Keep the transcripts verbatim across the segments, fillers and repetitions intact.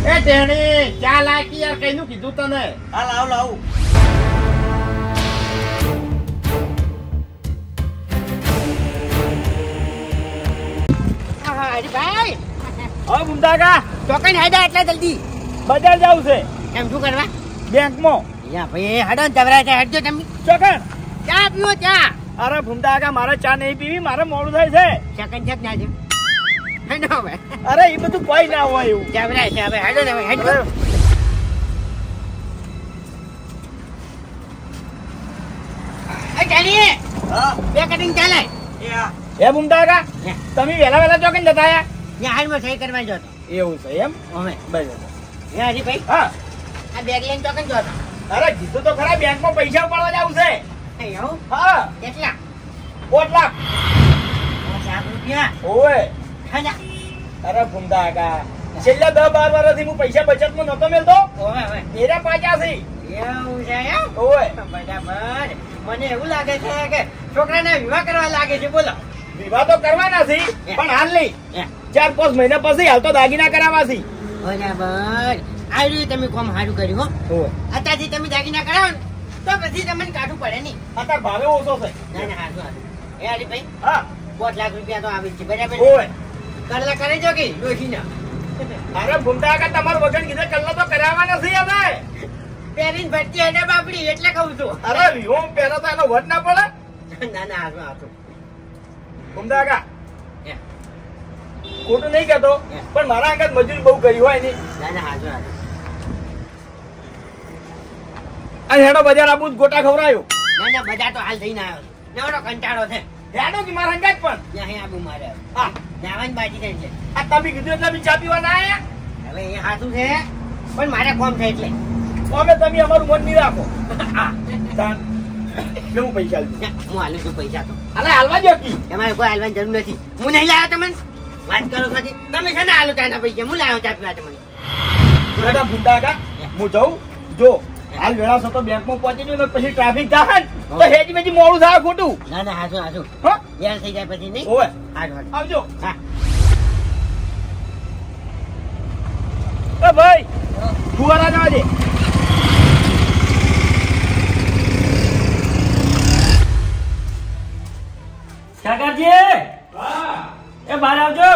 એ ટેણી ચા લાકી યાર કઈનું કીધું તને? હા લાવ લાવ. અરે ભાઈ હવે ભૂમતાકા ચોકન હાડા એટલા જલ્દી બજાર જાવ છે. એમ શું કરવા? બેંકમાં. યા ભાઈ હડો ને તવરા છે હટજો તમે. ચોકન ચા પીવો ચા. અરે ભૂમતાકા મારે ચા નહીં પીવી, મારે મોડું થાય છે. સેકન્ડ છક ના છે હેડો હવે. અરે એ બધું કોઈ ના હોય એવું. તવરા છે હવે હેડો ને હવે હેડો. એ ચાલીએ હા બે કટિંગ ચાલે. એ ભૂમતાકા તમે વેલા વેલા ચોકન જતા આયા? ત્યાં હાલમાં સહી કરવા જતો. એવું છે એમ? અમે બરાબર. હે હરીભાઈ હા આ બેગ લઈને ચોકન જતો. અરે કીધું તો ખરા બેંકમાં પૈસા ઉપાડવા જાવ છે. એવું હા કેટલા? પાંચ લાખ. પાંચ રૂપિયા ઓય ખાજા. અરે ભૂમતાકા છેલ્લા દસ બાર વર્ષથી હું પૈસા બચતમાં નતો મેલતો. ઓવે ઓવે એરા પાછા છે. એવું છે એમ? ઓય બરાબર. મને એવું લાગે છે કે છોકરાને વિવાહ કરવા લાગે છે. બોલો. વિવાહ તો કરવાના છે પણ હાલ નહીં, ચાર પાંચ મહિના પછી હાલ તો દાગીના કરાવવા છે. બરાબર. આવ્યું તમે કોમ સારું કર્યું હો. અત્યારથી તમે દાગીના કરાવો ને તો પછી તમને કાઢવું પડે નહીં. અત્યારે ભાવે ઓછો છે. ના ના હારું હારું. એ હરીભાઈ હા પાંચ લાખ રૂપિયા તો આવે છે બરાબર. ઓય કરલા કરે છો કે ડોશી ના? અરે ભૂમતાકા તમારું વગર કીધે કલ્લા તો કરાવવાના છે હવે. પહેરીને ભરતી હેડે બાપડી એટલે કહું છું. અરે વિહોમ પહેલા તો એનો વટ ના પડે. ના ના હારું હારું. ભૂમતાકા હે. ખોટું નહીં કહેતો પણ મારા આગળ મજૂરી બહુ કરી હોય નહીં. ના ના હારું હારું. અને હેડો બજાર આબુ ગોટા ખવડાયો. ના ના બધા તો હાલ થઈને આવ્યો. નવડો કંટાળો છે. હેડો કે મારા અંગાજ પણ. ત્યાં અહીં આબુ મારે હા જવાની બાજી થાય છે. આ તમે કીધું એટલે બી ચા પીવા ના આયા. હવે એ હાથું છે પણ મારે કોમ થાય એટલે. અમે તમે અમારું મન નહીં રાખો. તાન કેવું પૈસા આલજો? હું હાલું છું પૈસા તો. અરે હાલવા જો કી. તમારે કોઈ હાલવાની જરૂર નથી. હું નહીં લાવ્યો તમને. વાત કરો ખાતી. તમે છે ને હાલો ત્યાંના પૈસા હું લાવ્યો ચા પીવા તમને. બેટા ભૂમતાકા હું જાઉં જો હાલ વેળા સતો બેંકમાં પહોંચી ગયો ને પછી ટ્રાફિક થાય ને તો હેજી મેજી મોડું થાય ખોટું. ના ના હાસું હાસું. હા યાર થઈ જાય પછી નહીં. ઓય હારું હારું. આવજો. હા. એ ભાઈ ફુવારા જવા દે. કાકાજી એ બહાર આવજો.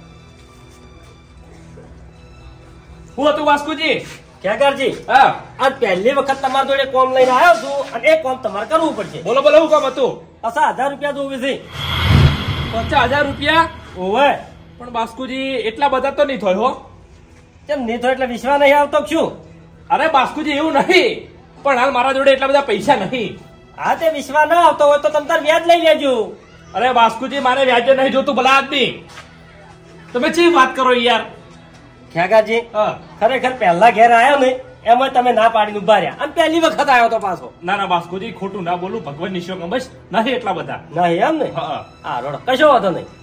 હું હતું વાસ્કુજી? કાકાજી હા આજ પહેલી વખત તમારી જોડે કોમ લઈને આવ્યો છું અને એ કોમ તમારે કરવું પડશે. બોલો બોલો શું કામ હતું? પાછા હજાર રૂપિયા જોવે છે. પચાસ હજાર રૂપિયા? ઓવે પણ બાસ્કુજી એટલા બધા તો નહીં થાય હો. કેમ નહીં તો એટલે વિશ્વાસ નહીં આવતો શું? અરે બાસ્કુજી એવું નહીં પણ હાલ મારા જોડે એટલા બધા પૈસા નહીં. હા તે વિશ્વાસ ના આવતો હોય તો તમે તાર વ્યાજ લઈ લેજો. અરે બાસ્કુજી મારે વ્યાજે નહીં જોતું ભલા આદમી. તમે ચી વાત કરો યાર. કાકાજી હા ખરેખર પહેલા ઘેર આવ્યો ને એમાં તમે ના પાડીને ઉભા રહ્યા અને પહેલી વખત આવ્યો તો પાછો. ના ના બાસ્કુજી ખોટું ના બોલું ભગવાન નિશ્ચય બસ નહીં એટલા બધા. નહીં એમ ને? હા હા રોડો કશો વાંધો નહીં.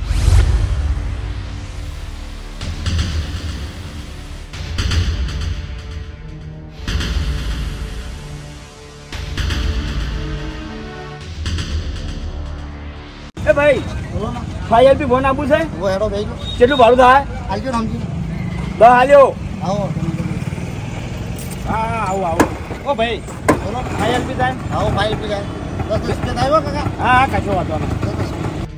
એ ભાઈ ફાઈવ એલપી ફોન આપવું છે. वो हेडो भेज दो કેટલું ભાડું થાય? आलजो राम जी દસ હાલ્યો. आओ હા હા આવું આવું. ઓ ભાઈ बोलो ફાઈવ એલપી થાય? आओ फाइल पे जाए दस दस पे आएगा काका હા હા કશો વાંધો નહીં. दस दस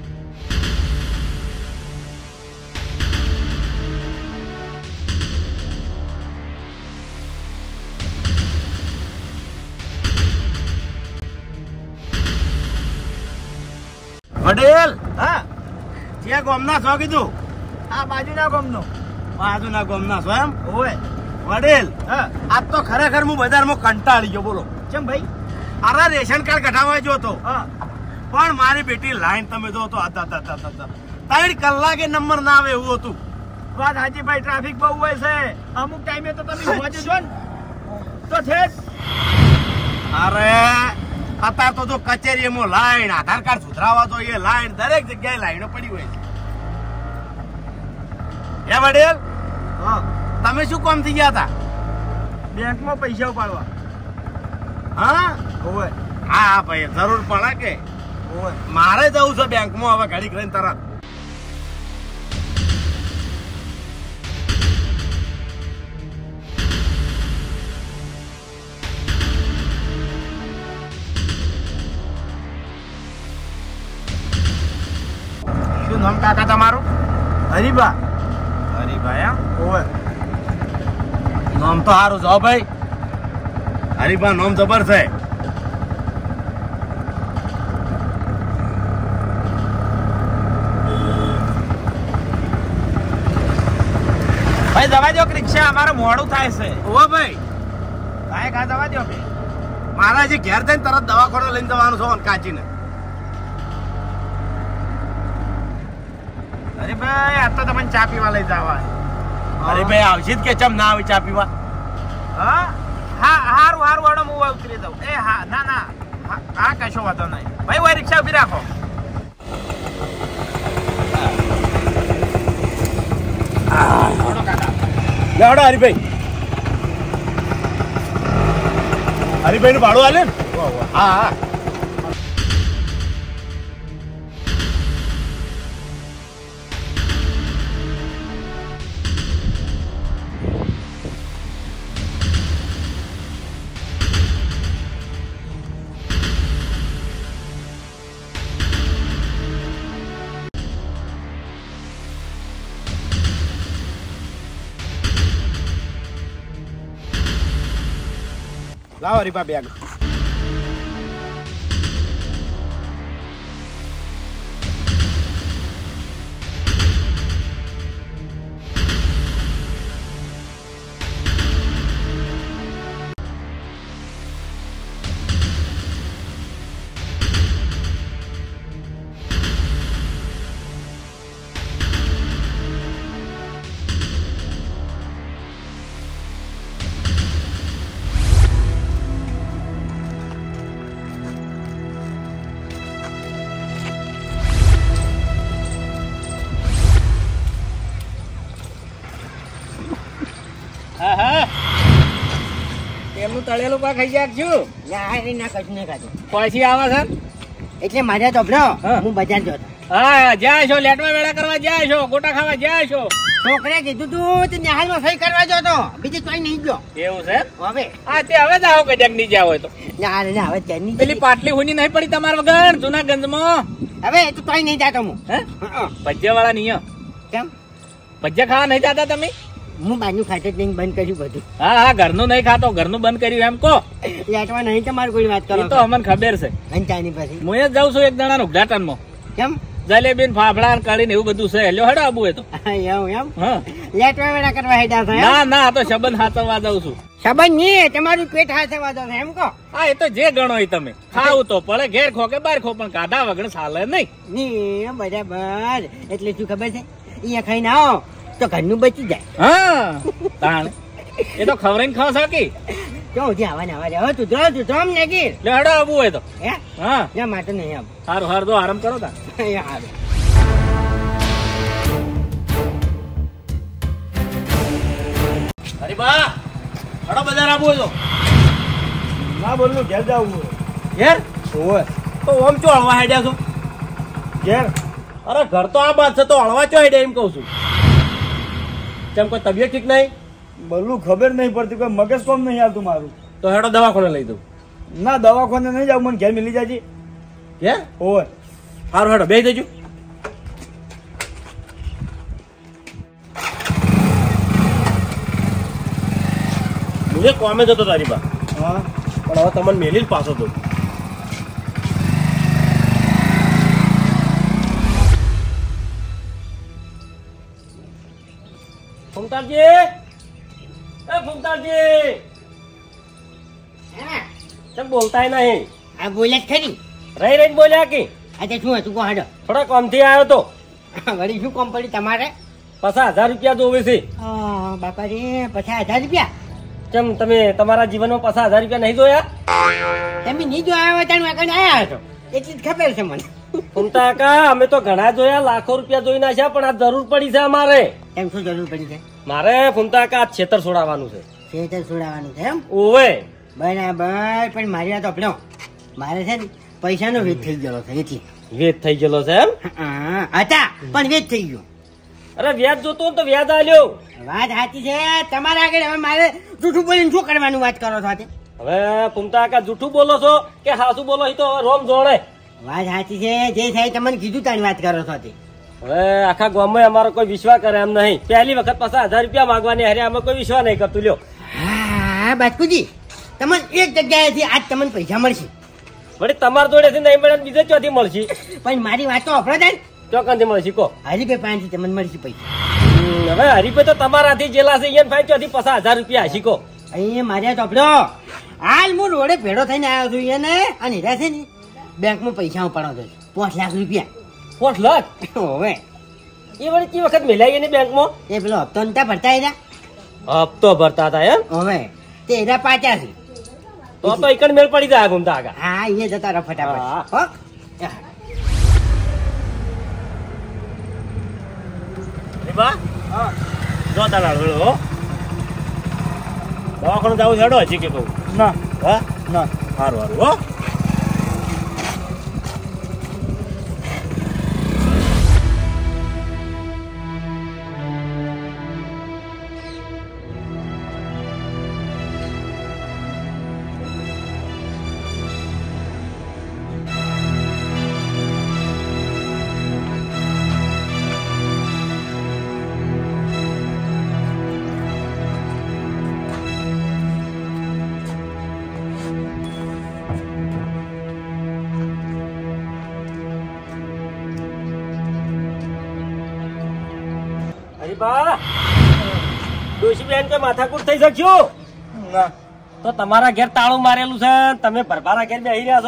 વડેલ હા જે ગોમના છો કીધું? આ બાજુના ગોમનો. બાજુના ગોમના છો એમ? ઓય વડેલ હા આજ તો ખરેખર હું બજારમાં કંટાળી ગયો. બોલો કેમ ભાઈ? અરે રેશન કાર્ડ કઢાવવા જો તો હા પણ મારી બેટી લાઈન તમે જો તો હતા હતા હતા ત્રણ કલાકે નંબર ના આવે એવું હતું. વાત હાજી ભાઈ ટ્રાફિક બહુ હોય છે. અમુક ટાઈમે તો તમે પહોંચી જો ને તો છે જ. અરે અત્યારે તો જો કચેરીમાં લાઈન, આધાર કાર્ડ સુધરાવા તો એ લાઈન, દરેક જગ્યાએ લાઈનો પડી હોય છે. એ વડેલ તમે શું કામ થઈ ગયા હતા? બેંકમાં પૈસા ઉપાડવા. હા ઓય હા હા ભાઈ જરૂર પડે કે ઓય મારે જવું છે બેંકમાં હવે ઘડીક રહીને તરત. નામ કાકા તમારું? હરીબા. હરીબા એમ? ઓવે. નામ તો સારું છે ભાઈ. હરીબા નામ જબર છે. ભાઈ જવા દો રિક્ષા, અમારે મોડું થાય છે. ઓ ભાઈ કાંઈ કા જવા દો કે મારા જે ઘેર જઈને તરત દવાખાને લઈને જવાનું છે કાચીને. અરે ભાઈ આ તો તમને ચા પીવા લઈ જવા. અરે ભાઈ આવશે જ કે ચમ ના આવે ચા પીવા? હા હા હારું હારું વાળો હું ઉતરી દઉં. એ હા ના ના હા કશો વાંધો નહીં ભાઈ. ઓય રિક્ષા ઉભી રાખો. લેવડો હરીભાઈ. હરીભાઈ નું ભાડું હાલે ને? હા હા લાવો હરીભા બેગ. એમનું તળેલું પા ખાઈ જાય છું. ના કશું નહીં ખાધું. પછી આવે છે એટલે મારે તો હું બજાર જતો. હા જાય છો લેટવા વેળા કરવા જાય છો, ગોટા ખાવા જાય છો. છોકરે કીધું તું તે નિહાળમાં સહી કરવા જતો, બીજું કઈ નહીં ગયો. એવું છે? હવે હા તે હવે જ આવો કદાચ નહીં જાવ હોય તો. ના ના હવે ત્યાંની પેલી પાટલી હુની નહીં પડી તમારા વગર જુનાગંજમાં. હવે તો કઈ નહીં જાતો હું. હે ભજીયા વાળા નહીં? કેમ ભજીયા ખાવા નહીં જાતા તમે? હું બાજુ ખાતે જ નહીં, બંધ કર્યું બધું. હા હા ઘરનું નહીં ખાતો, ઘરનું બંધ કર્યું એમ કહો. લેટવા નહીં તમારે કોઈ વાત કરો તો અમને ખબર છે. અંચાની પછી હું જ જાઉં છું એક દાણા ઉદ્ઘાટનમાં. કેમ? જલેબી ફાફડા કાઢીને એવું બધું છે. લ્યો હેડો આબુ એ તો. એવું એમ? હા લેટવા વેળા કરવા હેડા છે? ના ના આ તો સંબંધ હાથવા જાઉં છું. સંબંધ નહીં, તમારું પેટ હાથવા જાવ એમ કહો. હા એ તો જે ગણો એ તમે ખાવું તો પડે, ઘેર ખો કે બહાર ખો, પણ કાઢા વગર ચાલે નહીં. બરાબર. એટલે શું ખબર છે, અહીંયા ખાઈને આવો તો ઘરનું બચી જાય. હા તાણ એ તો ખવરાઈને ખાવ શકી. કેવું છે આવા ને આવા હવે તું જો તું જમ ને ગીર લે હડો આવું હોય તો. હે હા ના માટે નહીં આવું. સારું હાર દો આરામ કરો તા. સારું અરે બા હડો બજાર આવું હોય તો. ના બોલું ઘેર જાવું. ઘેર હોય તો ઓમ ચો હળવા હેડ્યા છો ઘેર? અરે ઘર તો આ બાદ છે તો હળવા ચો હેડ્યા એમ કઉ છું. કેમ કોઈ તબિયત ઠીક નહીં? બોલું ખબર નહીં પડતી, કોઈ મગજ કોમ નહીં આવતું મારું. તો હેડો દવાખાને લઈ દઉં. ના દવાખાને નહીં જાવ, મને ઘેર મિલી જાજી. ઘેર ઓય સારું હેડો બેસી દેજો. મુજે કોમે જતો તારી બા. હા પણ હવે તમને મેલી જ પાછો તો. ફૂમતાજી એ ફૂમતાજી કેમ બોલતાય નહીં? આ બોલ્યા જ ખરી. રહી રહી બોલ્યા કે આજે શું હતું કોહાડો? થોડા કોમથી આવ્યો તો. વળી શું કોમ પડી તમારે? પચાસ હજાર રૂપિયા જોવે છે. બાપા રે પચાસ હજાર રૂપિયા? કેમ તમે તમારા જીવનમાં પચાસ હજાર રૂપિયા નહીં જોયા? તમે નહીં જોયા હોય ત્યાં આગળ આવ્યા છો એટલી જ ખબર છે મને. ફૂમતા કા અમે તો ઘણા જોયા, લાખો રૂપિયા જોઈ નાખ્યા, પણ આ જરૂર પડી છે અમારે. એમ શું જરૂર પડી છે? મારે ફૂમતા કા છેતર છોડાવવાનું છે. છેતર છોડાવવાનું છે એમ? ઓવે બરાબર. પણ મારી વાત આપડો મારે છે ને પૈસાનો વેચ થઈ ગયેલો છે એટલે. વેચ થઈ ગયેલો છે એમ? હતા પણ વેચ થઈ ગયો. અરે વ્યાજ જોતો તો વ્યાજ આલ્યો. વાત સાચી છે તમારા આગળ. હવે મારે જૂઠું બોલીને શું કરવાનું વાત કરો છો? હવે ફૂમતા કા જૂઠું બોલો છો કે હાસું બોલો એ તો રોમ જોડે. વાત સાચી છે, જે થાય તમને કીધું તારી વાત કરો છો. હવે આખા ગામમાં અમારો કોઈ વિશ્વાસ કરે એમ નહીં. પહેલી વખત પાછા હજાર રૂપિયા માંગવાની હારે આમાં કોઈ વિશ્વાસ નહીં કરતું. લ્યો હા બાસ્કુજી, તમને એક જગ્યાએથી આજ તમને પૈસા મળશે. વળી તમારા જોડેથી નહીં મળે બીજે ચોથી મળશે. પણ મારી વાત તો અફરો થાય. ચોકનથી મળશે કો હરીભાઈ પાસેથી તમને મળશે પૈસા. હવે હરીભાઈ તો તમારાથી જેલા છે અહીંયા ભાઈ ચોથી પાછા હજાર રૂપિયા હશી કો. અહીંયા માર્યા ચોપડો હાલ હું રોડે ભેડો થઈને આવ્યો છું એને અને હીરા છે ને બેંકમાં પૈસા ઉપાડો છું પાંચ લાખ રૂપિયા. પાંચ લાખ હવે એ વળી કઈ વખત મેલાઈ એની બેંકમાં? એ પેલો હપ્તો નતા ભરતા એરા. હપ્તો ભરતા હતા એમ? હવે તે એરા પાછા છે તો તો એકડ મેળ પડી જાય ઘૂમતા આગળ. હા અહીંયા જતા રહો ફટાફટ. હો બા હા જો તારા હળો દવાખાને જાવ હેડો હજી કે કહું ના હા ના સારું સારું હો. ડોશી બેન કે માથાકૂટ થઈ શક્યું ના તો તમારા ઘેર તાળું મારેલું છે તમે ભરભારા ઘેર બેસી રહ્યા છો.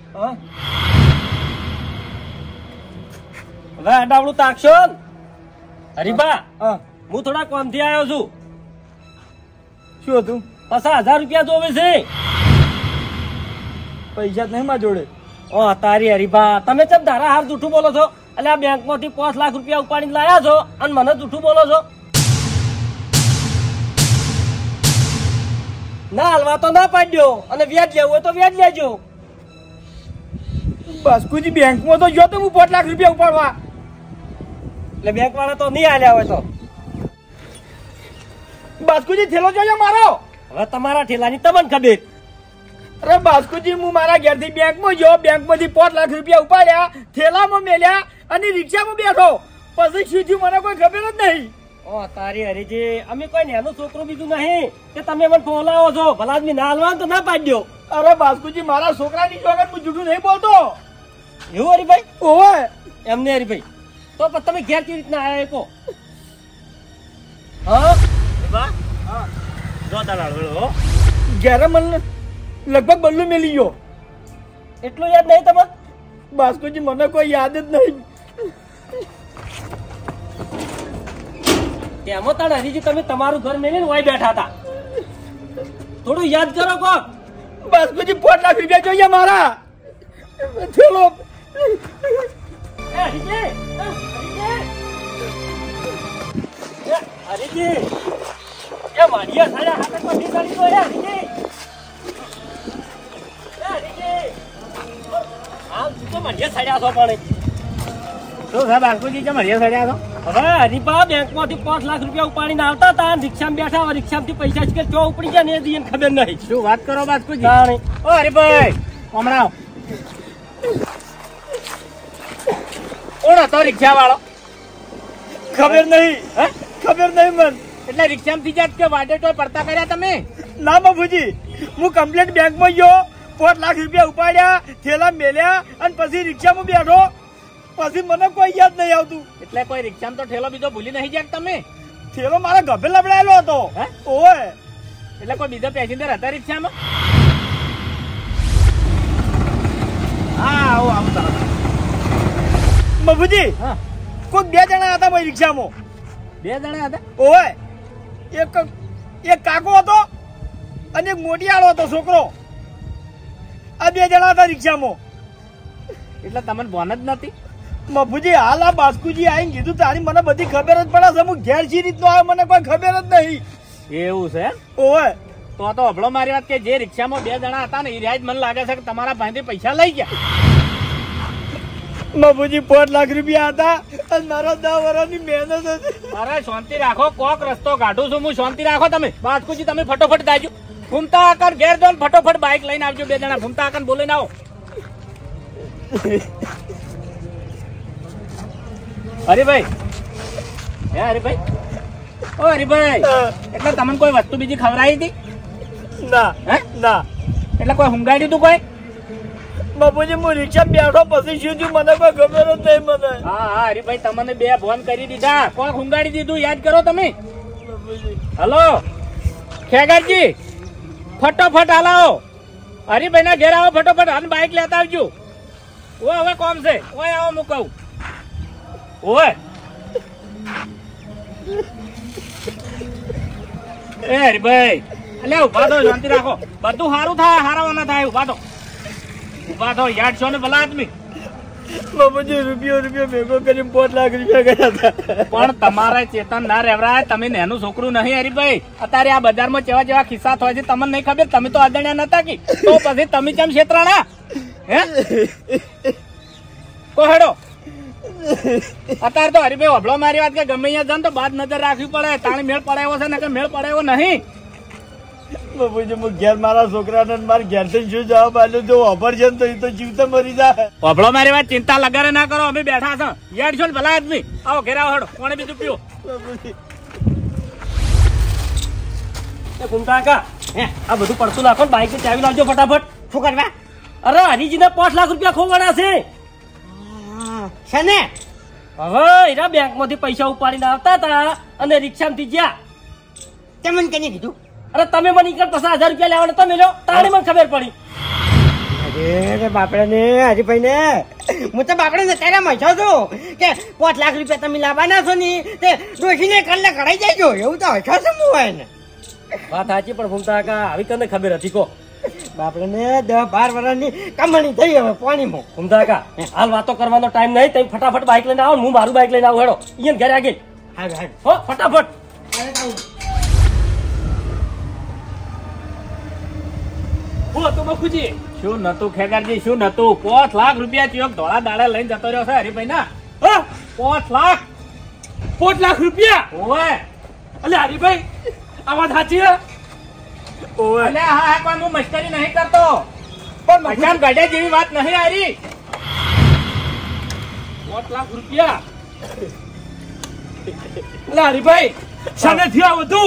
હવે અડાવડું તાકશો. હરીબા હું થોડા કોમથી આવ્યો છું. શું હતું? પાછા હજાર રૂપિયા જોવે છે. પૈસા જ નહીં મારા જોડે. ઓ તારી હરીબા તમે ચમ ધારા હાર જૂઠું બોલો છો? એટલે આ બેંક માંથી પાંચ લાખ રૂપિયા ઉપાડીને લાયા છો અને મને જૂઠું બોલો છો. ના હાલવા તો ના પાડ્યો અને વ્યાજ લેવું હોય તો વ્યાજ લેજો. બાસ્કુજી બેંકમાં તો જો તો હું પાંચ લાખ રૂપિયા ઉપાડવા. એટલે બેંક વાળા તો નહીં હાલ્યા હોય તો. બાસ્કુજી થેલો જોયો મારો. હવે તમારા ઠેલાની તમને ખબર. અરે બાસ્કુજી હું મારા ઘેરથી બેંકમાં ગયો, બેંકમાંથી પાંચ લાખ રૂપિયા ઉપાડ્યા, થેલામાં મેલ્યા અને રિક્ષામાં બેઠો. પછી શું થયું મને કોઈ ખબર જ નહીં. ઓ તારી હરીજી અમે કોઈ નેનું છોકરું બીજું નહીં કે તમે મને ફોલાવો છો. ભલા આદમી ના હાલવા તો ના પાડ્યો. અરે બાસ્કુજી મારા છોકરાની વખત હું જૂઠું નહીં બોલતો. એવું હરીભાઈ? ઓય એમને હરીભાઈ તો પણ તમે ઘેર કેવી રીતના આવ્યા કહો. હા હા જો તારા ઘેરે મને લગભગ બલ્લુ મેલી ગયો. એટલું યાદ નહીં તમે? બાસ્કુજી મને કોઈ યાદ જ નહીં. તેમાં તાણ હરીજી તમે તમારું ઘર મેલીને વાય બેઠા હતા. થોડું યાદ કરો કો. બાસ્કુજી પાંચ લાખ રૂપિયા જોઈએ મારા. ચલો હરીજી હરીજી એ મારિયા સાડા હાથ પછી કરી દો. હરીજી હરીપા બેંક માંથી પાંચ લાખ રૂપિયા ઉપાડીને આવતા હતા રિક્ષામાં બેઠા રિક્ષામાંથી પૈસા છે ચો ઉપડી ગયા ને એ ખબર નહીં. શું વાત કરો બાસ્કુજી? ઓ હરીભાઈ હમણાં કોણ હતો રિક્ષા વાળો? ખબર નહીં. ખબર નહીં મન. એટલે રિક્ષામાંથી જાત કે વાડે તો પડતા કર્યા તમે? ના બાપુજી હું કમ્પ્લેટ બેંકમાં ગયો, પાંચ લાખ રૂપિયા ઉપાડ્યા, થેલા મેલ્યા અને પછી રિક્ષામાં બેઠો. પછી મને કોઈ યાદ નહીં આવતું. એટલે કોઈ રિક્ષામાં તો ઠેલો બીજો ભૂલી નહીં જાય તમે? થેલો મારા ગભે લબડાયેલો હતો. ઓય એટલે કોઈ બીજો પેસેન્જર હતા રિક્ષામાં? હા આવો આવો તરત. બાપુજી કોઈ બે જણા હતા ભાઈ રિક્ષામાં. બે જણા હતા? ઓય એક એક કાકો હતો અને એક મોટિયાળો હતો છોકરો. આ બે જણા હતા રિક્ષામાં. એટલે તમને બોન જ નથી? મફુજી હાલ આ બાસ્કુજી આવીને કીધું તારી મને બધી ખબર જ પડે છે. હું ઘેર સી રીતનો આવ્યો મને કોઈ ખબર જ નહીં. એવું છે? ઓય તો તો અભળો મારી વાત કે જે રિક્ષામાં બે જણા હતા ને એ રહ્યા જ મને લાગે છે કે તમારા પાસેથી પૈસા લઈ ગયા. મફુજી પાંચ લાખ રૂપિયા હતા અને મારા દસ વર્ષની મહેનત હતી. મારે શાંતિ રાખો, કોક રસ્તો કાઢું છું હું. શાંતિ રાખો તમે. બાસ્કુજી તમે ફટોફટ દાજો. ઘૂમતા આકર ઘેર દો ફટોફટ બાઇક લઈને આવજો. બે જણા ઘૂમતા આકર બોલીને આવો. હરીભાઈ હે હરીભાઈ ઓ હરીભાઈ એટલે તમને કોઈ વસ્તુ બીજી ખવડાવી હતી? ના હે ના. એટલે કોઈ હુંગાડ્યું તું કોઈ? બાપુજી હું રિક્ષા બેઠો પછી શું થયું મને કોઈ ખબર જ નહીં મને. હા હા હરીભાઈ તમને બે ફોન કરી દીધા, કોઈ હુંગાડી દીધું યાદ કરો તમે. હલો ખેગારજી ફટોફટ હાલાવો, હરીભાઈ ના ઘેર આવો ફટોફટ અને બાઈક લેતા આવજો. ઓય હવે કોમ છે, ઓય આવો હું કહું. ઓય એ હરીભાઈ એટલે ઉભા થો, શાંતિ રાખો, બધું સારું થાય, હારાવાના થાય. ઉભા થો ઉભા થો યાદ છો ને ભલા આદમી. બાપુજી રૂપિયો રૂપિયો ભેગો કરીને પાંચ લાખ રૂપિયા ગયા હતા. પણ તમારા ચેતન ના રહેવરાય, તમે નેનું છોકરું નહીં હરીભાઈ. અત્યારે આ બજારમાં કેવા જેવા ખિસ્સા થાય છે તમને નહીં ખબર? તમે તો અજાણ્યા નતા કે તો પછી તમે કેમ છેતરાણા? હે કો હેડો અત્યારે તો હરીભાઈ અભળો મારી વાત કે ગમે અહીંયા જાન તો બાદ નજર રાખવી પડે. તાણી મેળ પડાયો છે ને કે મેળ પડાયો નહીં. બાપુજી હું ઘેર મારા છોકરાને મારા ઘેર થી શું જવાબ આલ્યો? જો વાપર છે ને તો એ તો જીવતો મરી જાય. અભળો મારી વાત, ચિંતા લગારે ના કરો, અમે બેઠા છો. યાદ છો ને ભલા આદમી. આવો ઘેર આવો, હેડો કોણે બીજું પીવો. ઘૂમતા કાકા હે આ બધું પડતું નાખો, બાઈક ની ચાવી લાવજો ફટાફટ. શું કરવા? અરે હરીજી ને પાંચ લાખ રૂપિયા ખોવાના છે. છે ને હવે એના બેંક માંથી પૈસા ઉપાડીને આવતા હતા અને રિક્ષામાંથી ગયા. તે મને કને કીધું? અરે તમે મને ઈકડ પચાસ હજાર રૂપિયા લેવાના તમે લો, તારે મને ખબર પડી. અરે બાપડા ને હરીભાઈ ને હું તો બાપડે ને ત્યારે મચો છું કે પાંચ લાખ રૂપિયા તમે લાવવાના છો ને તે ડોશીને કલ્લે કઢાઈ જાય. એવું તો હશો છું હું હોય ને. વાત સાચી, પણ ઘૂમતા કાકા આવી કને ખબર હતી કો? બાપડે ને દસ બાર વર્ષની કમાણી થઈ હવે પાણીમાં. ઘૂમતા કાકા હાલ વાતો કરવાનો ટાઈમ નહીં, તમે ફટાફટ બાઈક લઈને આવો, હું મારું બાઈક લઈને આવું. હેડો અહીંયા ઘરે આગળ હાલ હાલ હો ફટાફટ. હું હતું બખુજી? શું નતું ખેગારજી, શું નતું? પાંચ લાખ રૂપિયા ચિયોક ધોળા દાડે લઈને જતો રહ્યો છે હરીભાઈ ના. હા પાંચ લાખ પાંચ લાખ રૂપિયા? ઓય અલે હરીભાઈ આ વાત સાચી હે? ઓય અલે હા હા કોઈ હું મસ્કરી નહીં કરતો, પણ મજામ ગાડ્યા જેવી વાત નહીં આરી. પાંચ લાખ રૂપિયા? અલે હરીભાઈ શાને થયા વધુ?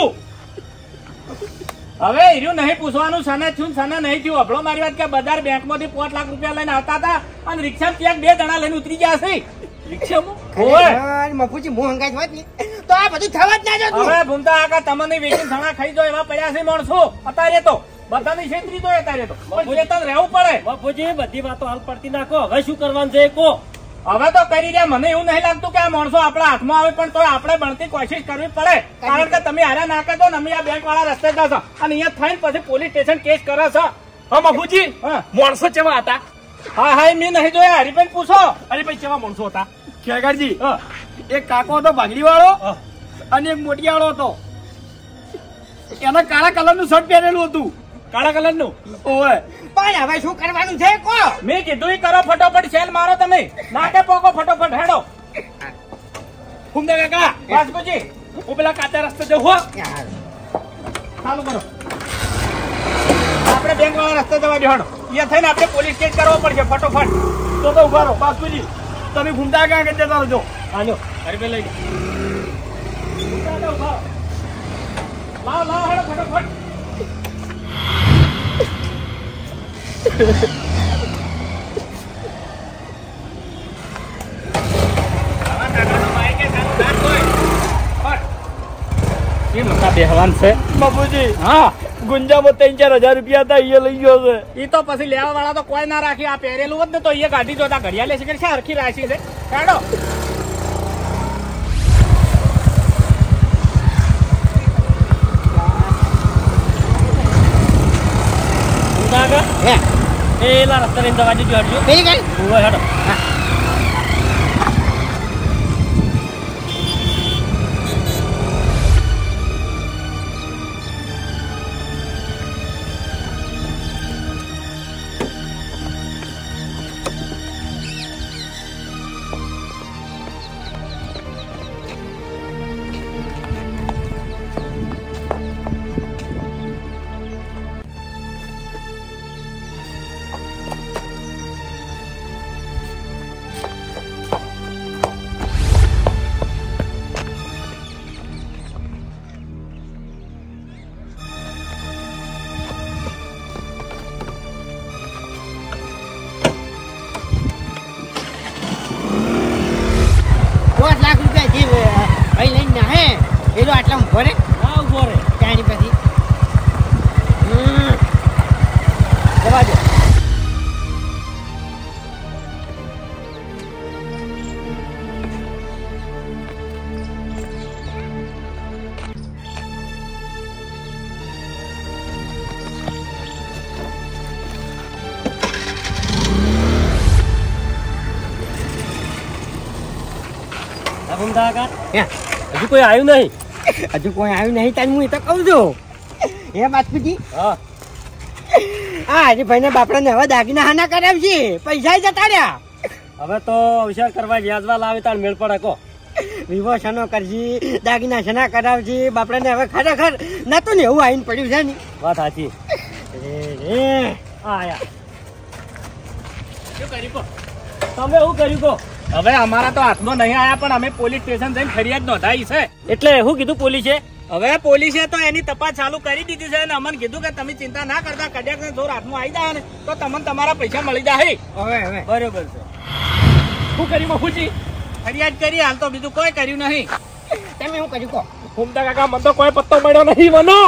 હવે એર્યું નહીં પૂછવાનું સને થયું સને નહીં થયું. અભળો મારી વાત કે બજાર બેંક માંથી પાંચ લાખ રૂપિયા લઈને આવતા હતા અને રિક્ષા ત્યાં બે જણા લઈને ઉતરી ગયા છે રિક્ષામાં. મફુજી હું હંગાઈ હોત ને તો આ બધું થવા જ ના જતું. હવે ભૂમતા આકા તમને વેચીને સણા ખાઈ જો એવા પડ્યા છે માણસો અત્યારે તો. બધાની છેતરી દો અત્યારે તો, પણ ચેતન રહેવું પડે. બાપુજી બધી વાતો હાલ પડતી નાખો, હવે શું કરવાનું છે કો? હવે તો કરી રહ્યા. મને એવું નહીં લાગતું કે આ માણસો આપણા હાથમાં આવે, પણ તો આપણે બનતી કોશિશ કરવી પડે. કારણ કે તમે હારા નાખે તો અમે આ બેંક વાળા રસ્તે જશો અને અહીંયા થઈને પછી પોલીસ સ્ટેશન કેસ કરે છે. હા બાપુજી માણસો કેવા હતા? હા હા મેં નહીં જોયા, હરીભાઈ પૂછો. હરીભાઈ કેવા માણસો હતા? ખેગારજી એક કાકો હતો ભાગડી વાળો અને એક મોટિયાળો હતો. એના કાળા કલર નું શર્ટ પહેરેલું હતું. કાળા કલર નું? ઓય પણ હવે શું કરવાનું છે કો? મેં કીધું ઈ કરો, ફટોફટ સેલ મારો તમે. નાકે પોકો ફટોફટ હેડો. ઘૂમતા કાકા વાસુજી હું પેલા કાચા રસ્તે જઉં હો. ચાલુ કરો. આપણે બેંક વાળા રસ્તે જવા દે હેડો. અહીંયા થઈને આપણે પોલીસ કેસ કરવો પડશે ફટોફટ. તો તો ઉભા રહો બાસ્કુજી, તમે ઘૂમતા ક્યાં કરી દેતા રહો. હાલો હરીભાઈ લઈ જાઓ. લાવો લાવો હેડો ફટોફટ. બેહવાન છે બાપુજી હા. ગુંજામાં ત્રણ ચાર હજાર રૂપિયા હતા, એ લઈ ગયો છે. ઈ તો પછી લેવા વાળા તો કોઈ ના રાખી. આ પહેરેલું હોત ને તો એ ગાડી જોતા ઘડિયાળ લેશે કે હરખી રાશી છે. કાઢો. હે એલા રસ્તા લઈને જવા દેજો. હટજો કઈ ગઈ? ઓય હેડો. પેલો આટલા ઉભો રે હા ઉભો રે ત્યાંની પછી જવા દો. ભૂમતા કાકા હજુ કોઈ આવ્યું નહીં. હજુ કોઈ આવ્યું નહીં તાર હું એ તો કહું છું. હે બાસ્કુજી હા હા હરીભાઈ ને બાપડા ને હવે દાગીના હાના કરાવશે પૈસા જતા રહ્યા. હવે તો અવસર કરવા વ્યાજવા લાવે તાર મેળ પડે કો. વિવો શનો કરજી દાગીના શના કરાવજી બાપડા ને હવે ખરેખર નતું ને એવું આવીને પડ્યું છે ને. વાત સાચી. રે આયા શું કર્યું કો તમે શું કર્યું કો. હવે અમારા તો હાથમાં નહીં આયા પણ અમે પોલીસ સ્ટેશન જઈને ફરિયાદ નોંધાઈ છે. એટલે શું કીધું પોલીસે. હવે પોલીસે તો એની તપાસ ચાલુ કરી દીધી છે અને અમને કીધું કે તમે ચિંતા ના કરતા કદાચ જોર હાથમાં આવી જાય ને તો તમને તમારા પૈસા મળી જાય. હવે હવે બરોબર છે. શું કર્યું મફુજી. ફરિયાદ કરી હાલ તો બીજું કોઈ કર્યું નહીં. તમે શું કર્યું કહો. ભૂમતા કાકા મને તો કોઈ પત્તો મળ્યો નહીં મનો.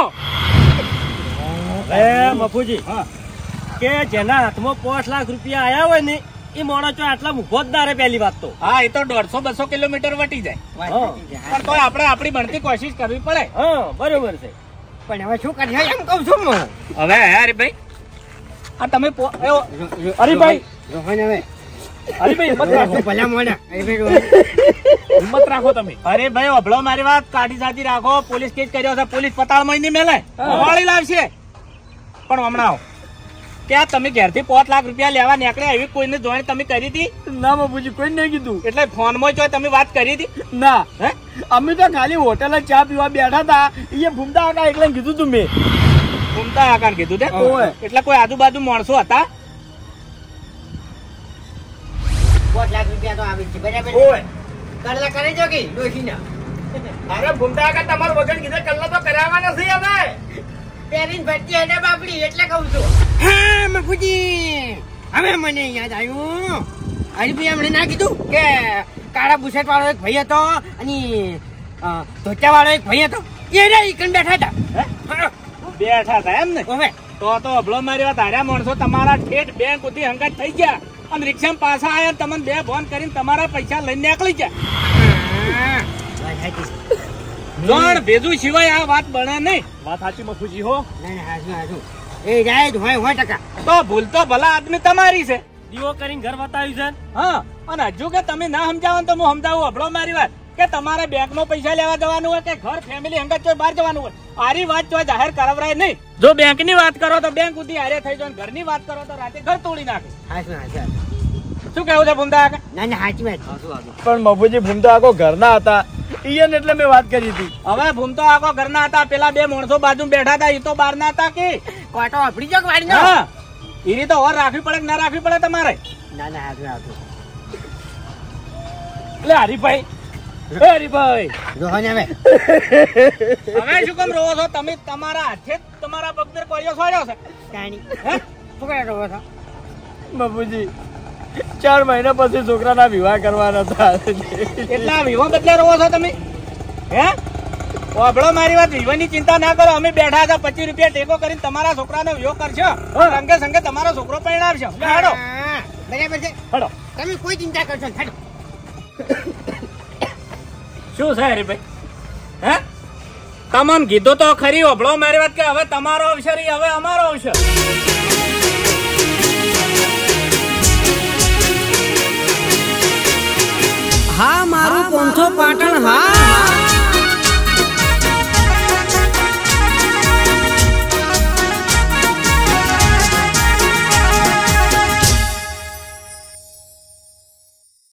એ મફુજી કે જેના હાથમાં પાંચ લાખ રૂપિયા આયા હોય ને એ માણસો આટલા ઉભો જ ના રહે. પહેલી વાત તો હા એ તો દોઢસો બસો કિલોમીટર વટી જાય પણ તો આપણે આપણી બનતી કોશિશ કરવી પડે. હા બરોબર છે. પણ હવે શું કરીએ એમ કહું છું હું. હવે હરીભાઈ આ તમે હરીભાઈ રોહન હવે હરીભાઈ હિંમત રાખો. ભલા મોડા હિંમત રાખો તમે. અરે ભાઈ અભળો મારી વાત કાઢી સાચી રાખો. પોલીસ કેસ કર્યો છે પોલીસ પતાળમાં નહીં મેલે વાળી લાવશે. પણ હમણાં ત્યાં તમે ઘેરથી પાંચ લાખ રૂપિયા લેવા નીકળ્યા એવી કોઈને જોઈને તમે કરી હતી. ના બાપુજી કોઈ નહીં કીધું. એટલે ફોનમાં જો તમે વાત કરી હતી. ના હે અમે તો ખાલી હોટેલ ચા પીવા બેઠા હતા. એ ભૂમતા કાકા એટલે કીધું તું મેં. ઘૂમતા આકાર કીધું તે એટલે કોઈ આજુબાજુ માણસો હતા. પાંચ લાખ રૂપિયા તો આવી છે બરાબર. કડલા કરી જો કે ડોશીના. અરે ઘૂમતા આકાર તમારું વગર કીધે કલ્લા તો કરાવવા નથી હવે. પેરીન ભરતી હેડે બાપડી એટલે કહું છું. હા મફુજી હવે મને યાદ આવ્યું. હરીભાઈ હમણે ના કીધું કે કાળા બુશર્ટ વાળો એક ભાઈ હતો અને ધોતિયા વાળો એક ભાઈ હતો એ રે ઈકન બેઠા હતા. બેઠા હતા એમ ને. હવે તો તો અભળો મારી વાત હાર્યા માણસો તમારા ઠેઠ બેંક સુધી હંગાત થઈ ગયા અને રિક્ષામાં પાછા આવ્યા તમને બે ફોન કરીને તમારા પૈસા લઈને નીકળી ગયા. લોન ભેજુ સિવાય આ વાત બને નહીં. વાત સાચી મફુજી હો. ના ના હાજુ હાજુ એ જાય જ હોય હોય ટકા. તો ભૂલ તો ભલા આદમી તમારી છે. દીવો કરીને ઘર બતાવ્યું છે. હા અને હજુ કે તમે ના સમજાવો તો હું સમજાવું. અભળો મારી વાત કે તમારે બેંક માં પૈસા લેવા જવાનું હોય કે ઘર ફેમિલી હંગાત ચોય બહાર જવાનું હોય આરી વાત ચોય જાહેર કરાવરાય નહીં. જો બેંક ની વાત કરો તો બેંક સુધી હારે થઈ જાય. ઘરની વાત કરો તો રાતે ઘર તોડી નાખે. હાજુ હાજુ શું કેવું છે ભૂમતા કાકા. ના ના હાચી વાત. પણ મફુજી ભૂમતા આખો ઘરના હતા ઈયન એટલે મેં વાત કરી હતી. હવે ભૂમતો આખો ઘરના હતા. પેલા બે માણસો બાજુ બેઠા હતા એ તો બહાર ના હતા કે કોટો આપડી જો વાડી નો. હા એની તો ઓર રાખવી પડે કે ના રાખવી પડે તમારે. ના ના હાજુ હાજુ એટલે હરીભાઈ એ હરીભાઈ રોહન હવે હવે શું કેમ રહો છો તમે. તમારા હાથે જ તમારા પગદર કોળિયો છોડ્યો છે. તાણી હે શું કરે રહો છો. મફુજી ચાર મહિના પછી છોકરાના વિવાહ કરવાના હતા. એટલા વિવો બદલે રહો છો તમે. હે ઓભળો મારી વાત. વિવાની ચિંતા ના કરો. અમે બેઠા હતા પચીસ રૂપિયા ટેકો કરીને તમારા છોકરાનો વિવો કરશો. રંગે સંગે તમારો છોકરો પરણાવશો. હાડો બરાબર છે. હાડો તમે કોઈ ચિંતા કરશો હાડો. શું છે હરીભાઈ. હે તમને કીધું તો ખરી. ઓભળો મારી વાત કે હવે તમારો અવસર હવે અમારો અવસર. હા મારું પોંથો પાટણ